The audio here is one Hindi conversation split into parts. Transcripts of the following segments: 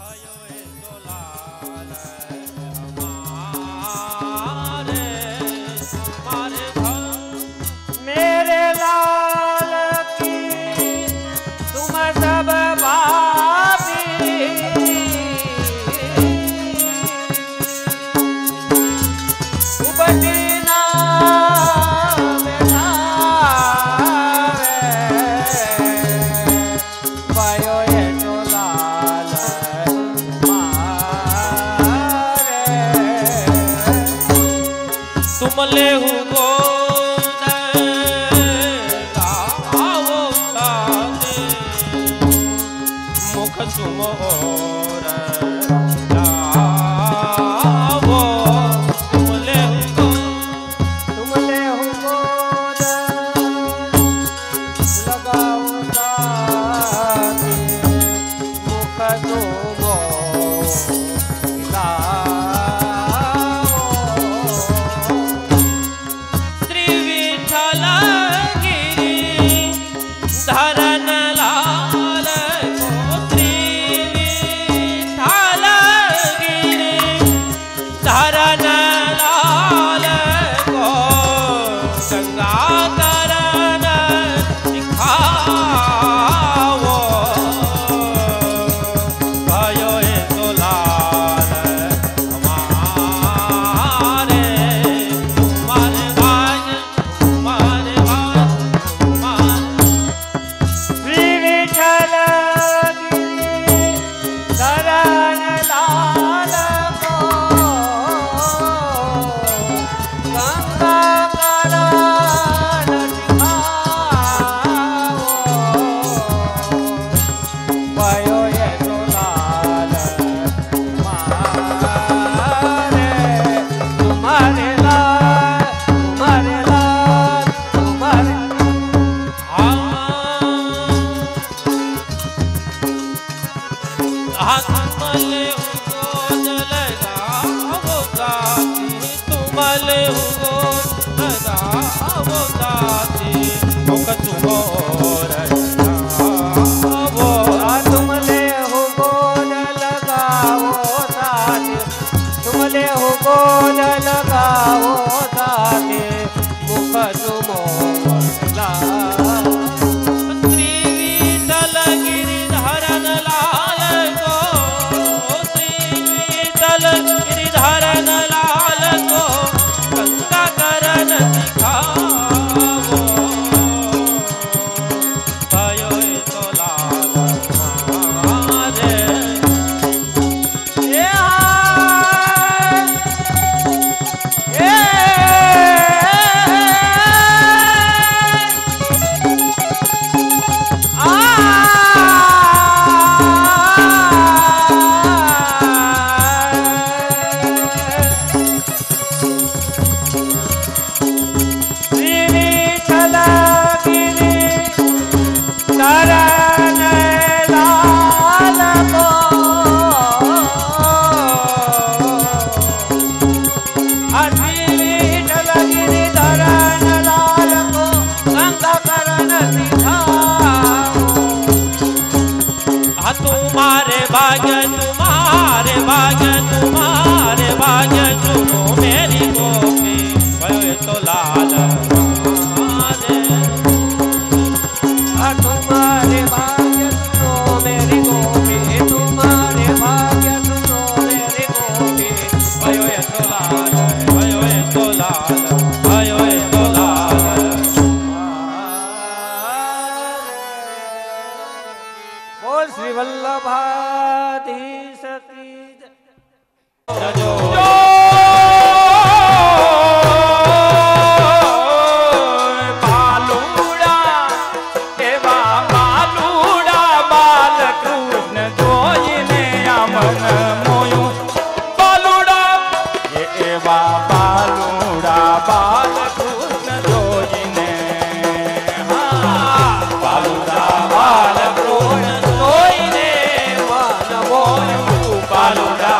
Baluda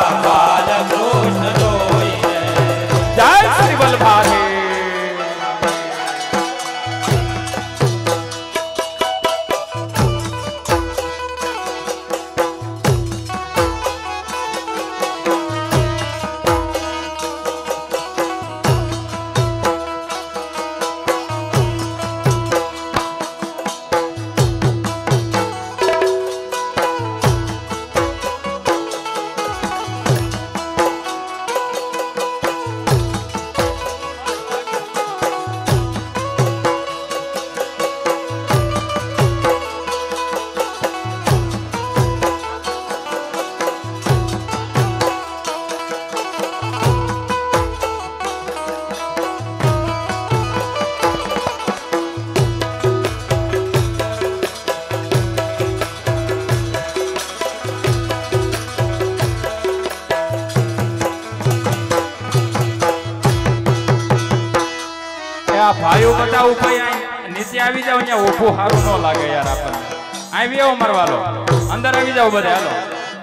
ભાઈઓ બધા ઉભા નીચે આવી જાવ, અહીંયા ઊભું સારું ન લાગે યાર આપણને. આવી આવો મારવાલો, અંદર આવી જાવ બધા. હાલો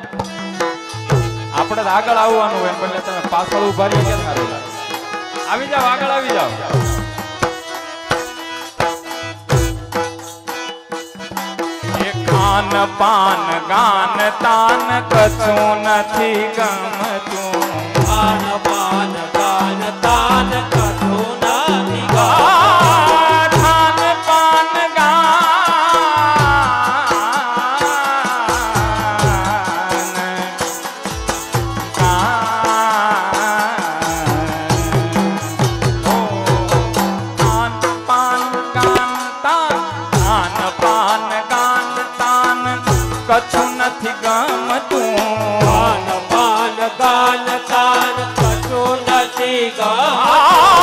આપણે તો આગળ આવવાનું હોય, એટલે તમે પાછળ ઉભા રહી ક્યાં સારું લાગે. આવી જાવ, આગળ આવી જાવ. ખાન પાન ગાન તાન કશું નથી ગમતું. ખાન પાન ગાન તાન કશું નથી ગમતું. ખાન પાન કછું નથી ગમતું. ખાન પાન ગાન તાન કશું નથી ગમતું.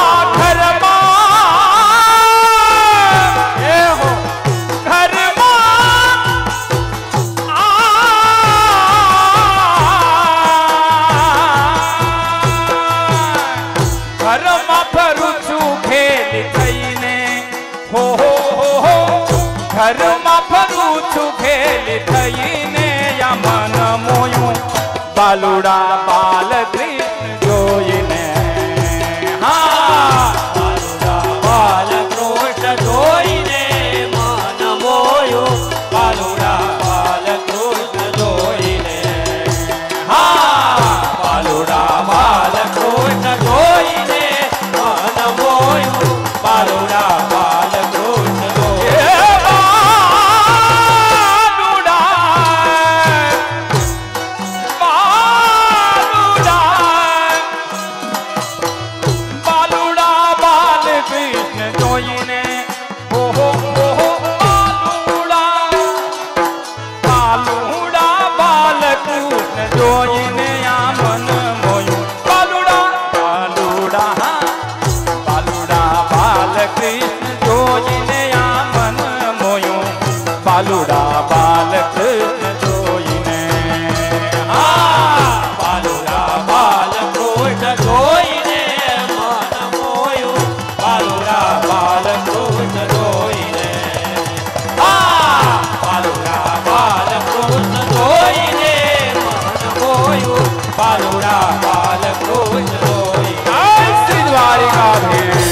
ઘરમાં ફરું છું ખેલ થઈને. હો ઘરમાં ફરું છું ખેલ થઈને. યા મન મોયું બાલુડા બાલ કૃષ્ણ જોઈને. હા બાલુડા બાલ કૃષ્ણ જોઈને મન મોયું. બાલુડા બાલ કૃષ્ણ જોઈને. હા બાલુડા બાલ કૃષ્ણ જોઈને મન મોયું. બાલુડા બાલ કૃષ્ણ જોઈને. જોઈને આ મન મોયું. બાલુડા બાલુડા બાલુડા બાલ કૃષ્ણ જોઈને આ મન મોયું. બાલુડા બાલ કૃષ્ણ જોઈને. હા બાલુડા બાલ કૃષ્ણ જોઈને મન મોયું. બાલુડા બાલ કૃષ્ણ જોઈને. હા બાલુડા બાલ કૃષ્ણ જોઈને બાલુડા બાલ કૃષ્ણ જોઈને. શ્રી દ્વારિકાધીશ.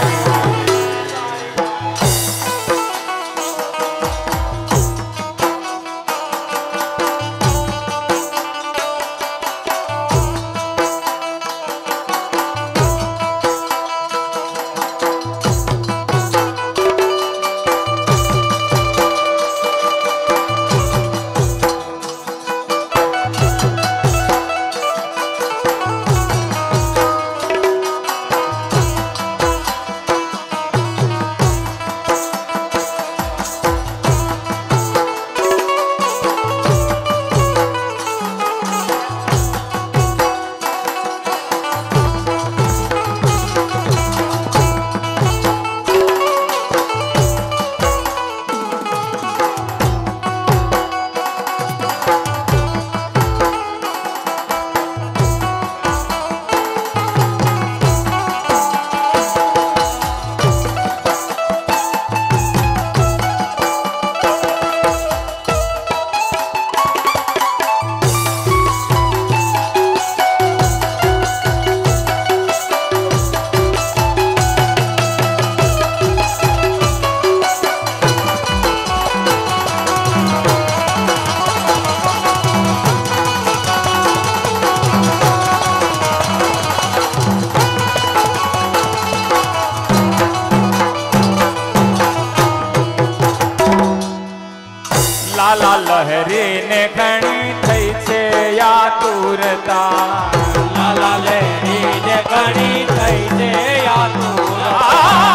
લાલા લહેરી ને ઘણી થઈ છે આતુરતા. લાલા લહેરી ને ઘણી થઈ છે આતુરતા.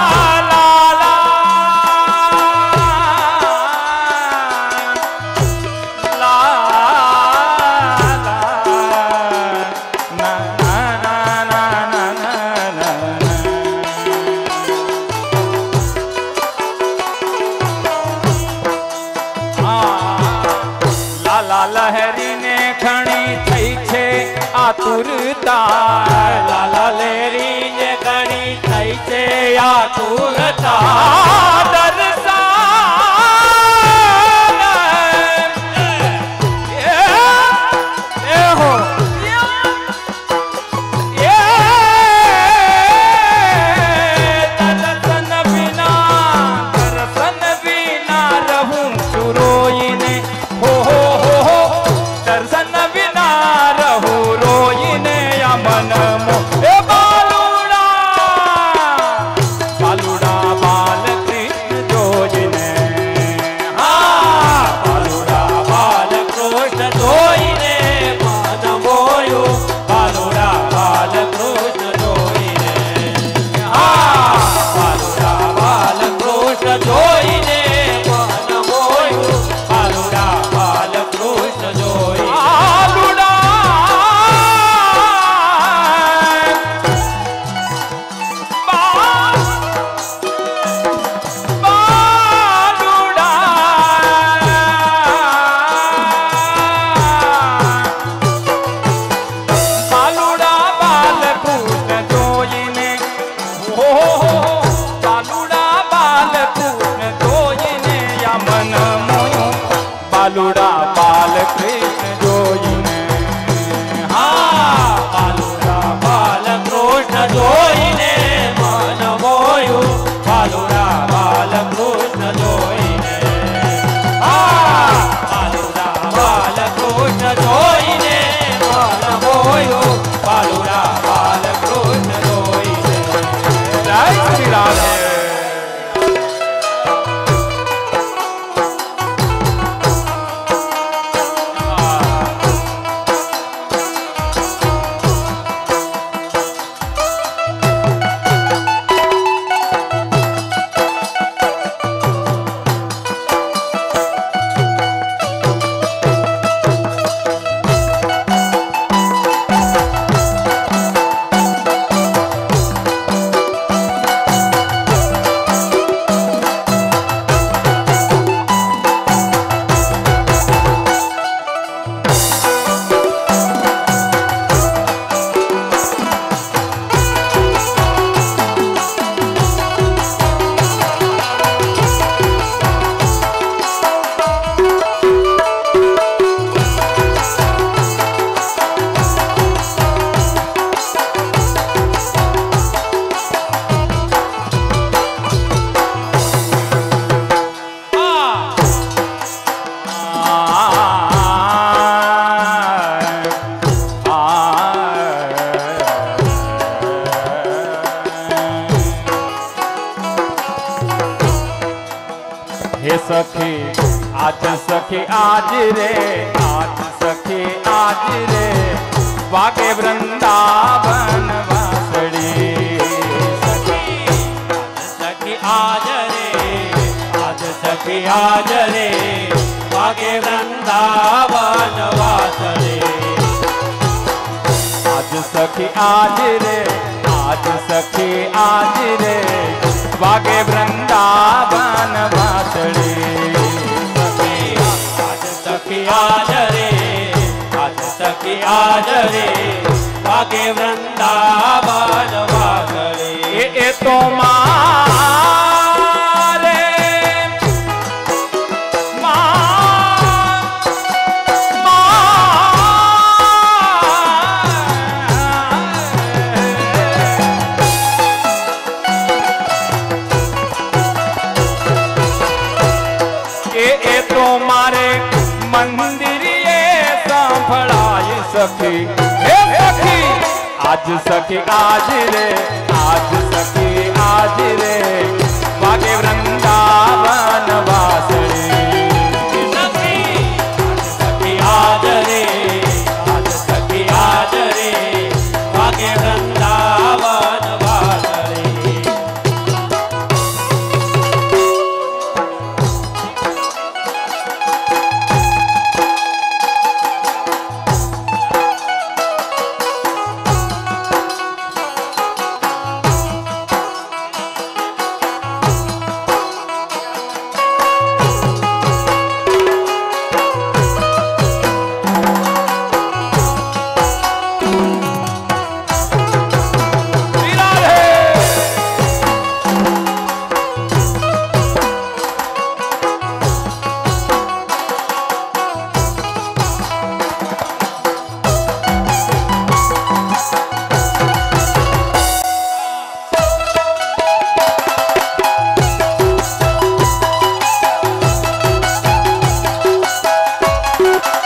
લહેરી ને ઘણી થઈ છે આતુરતા. લાલા લહેરી ને ઘણી થઈ कैसे आतुरता दर्शन हो दर्शन बिना रहूं रोईने हो दर्शन बिना रहूं रोईने या मन मो ए बालुड़ा बालुड़ा बाल कृष्ण जोईने बालुड़ा बाल कृष्ण जोईने मन मोयो बालुड़ा बाल कृष्ण जोईने बालुड़ा बाल कृष्ण जोईने मन मोयो बालुड़ा बाल कृष्ण जोईने बालुड़ा बालुड़ा बालुड़ा बाल कृष्ण जोईने हो बालुड़ा बाल कृष्ण जोईने या मन मोयो बालुड़ा बाल कृष्ण जोईने बालुड़ा बाल कृष्ण जोईने मन मोयो बालुड़ा बाल कृष्ण जोईने बालुड़ा बाल कृष्ण जोईने मन मोयो बालुड़ा बाल कृष्ण जोईने जय श्री राधे हे सखी आज रे आज सखी आज रे वागे वृंदावन वासड़ी सखी आज सखी आज रे वागे वृंदावन वासरे आज सखी आज रे आज सखी आज रे वागे वृंदावन वासड़ी आज सखी आज सखी आज रे वागे वृंदावन वासरे ए तो मारे ए तो मारे मंदिर ये संभळाय सखी हे सखी आज सखी आज रे आज सखी आज रे वागे वृंदावन वासड़ी सखी आज सखी आज रे वागे वृंदावन वासरे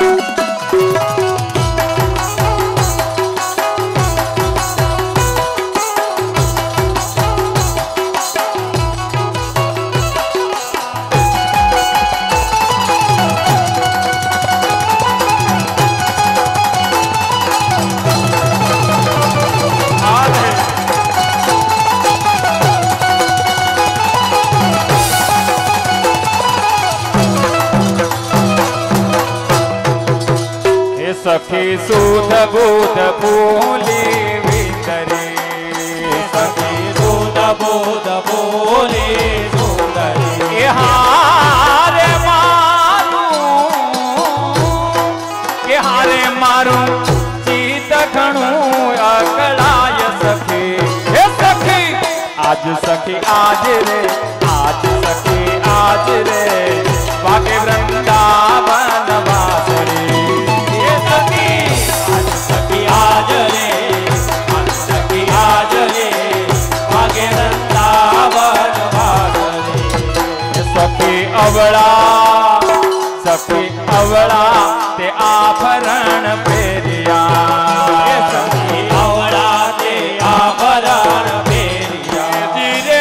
सखी सुध बुध बोली वितरे सखी सुध बुध बोली सुंदरी हारे मारू के हारे मारू चीत घणू अकड़ाय सखी हे सखी आज सखी आज रे आज सखी आज रे बाके वृंदावन वासरी आज रे भागे वृंदावन वासरी सखी अवड़ा ते आभरण पेरिया सखी अवड़ा ते आभरण पेरिया जी रे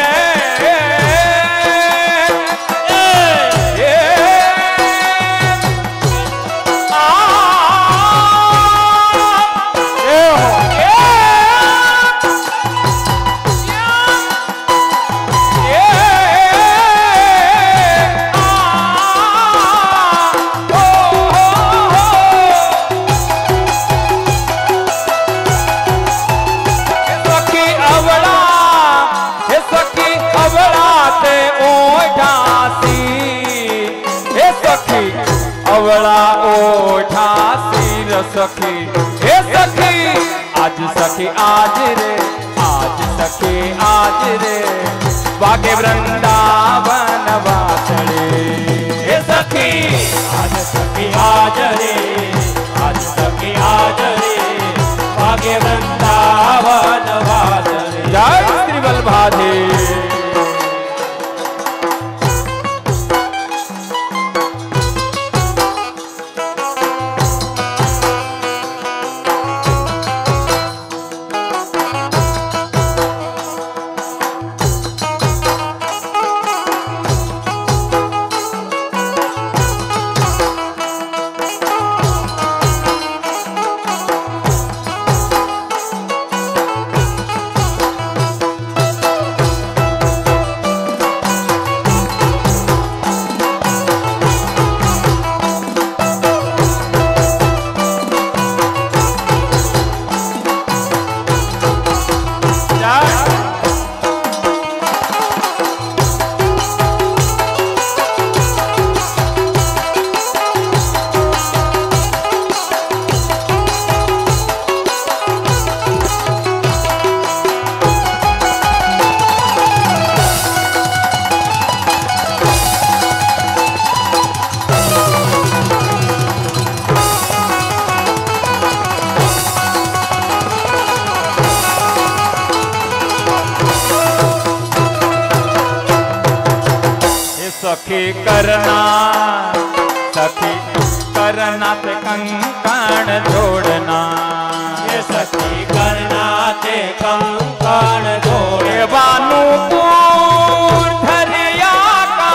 अवड़ा ओढ़ा सिर सखी हे सखी आज सखी आज रे आज सखी आज रे बागे वृंदावन वासरे हे सखी आज रे आज सखी आज रे भागे वृंदावन वासरे जय श्री बलभाधे सखी करना ते कंकण जोड़ना ये सखी करना ते कंकण जोड़े बानूपुर धरिया का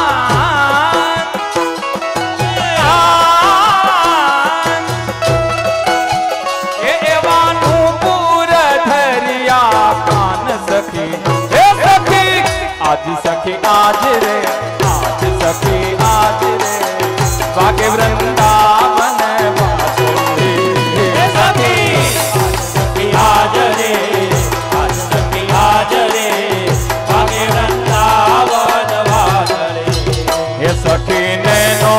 ये बानूपुर धरिया कान सखी हे सखी आज सखी आज रे आज सखी आज रे बागे वृंदावन वासरी हे सखी आज रे आज सखी आज रे भागे वृंदावन वासरे हे सखी नैनो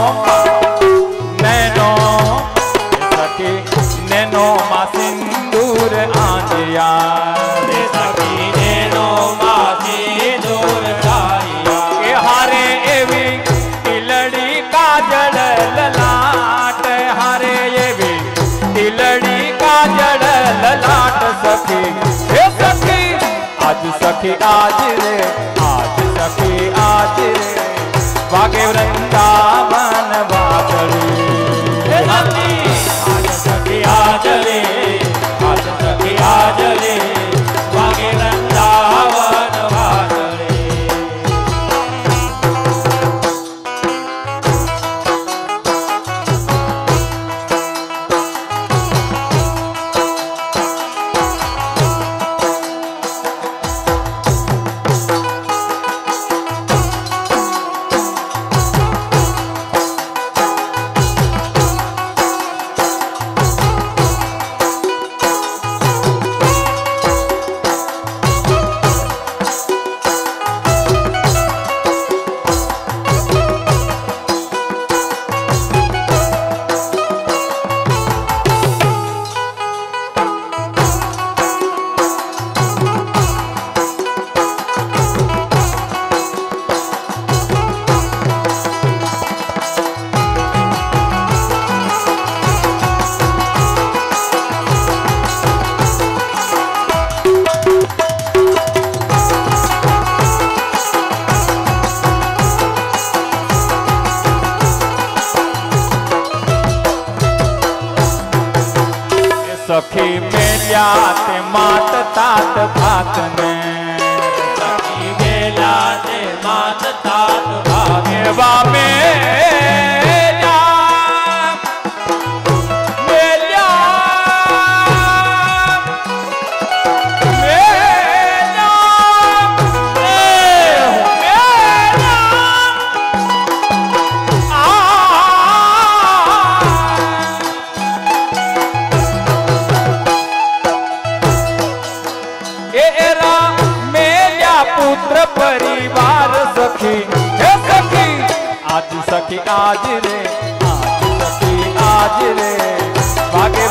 नैनो हे सखी नैनो मा सिंदूर आंजिया हे सखी नैनो मा सिंदूर आंजिया के हारे एवी तिलड़ी काजल ललाट हारे एवी तिलड़ी काजल ललाट सखी हे सखी आज सखी आज रे आज सखी आज रे बागे वृंदावन वासरी सखी मेल्या ते मात तात भात ने सखी मेला ते मात तात भात एवा मेल्या मेल्या मेल्या मेल्या एरा मेल्या पुत्र परिवार सखी हे सखी आज सखी आज रे आज सखी आज रे भागे